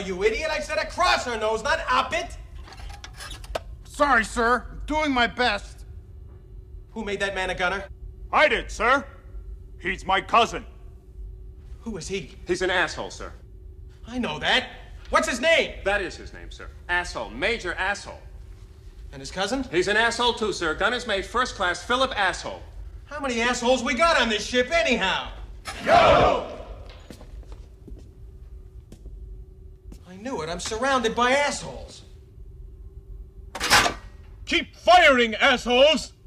dial, you idiot. I said across her nose, not up it. Sorry, sir. I'm doing my best. Who made that man a gunner? I did, sir. He's my cousin. Who is he? He's an asshole, sir. I know that. What's his name? That is his name, sir. Asshole. Major asshole. And his cousin? He's an asshole, too, sir. Gunner's mate, first class, Philip Asshole. How many assholes we got on this ship, anyhow? Go! I knew it. I'm surrounded by assholes. Keep firing, assholes!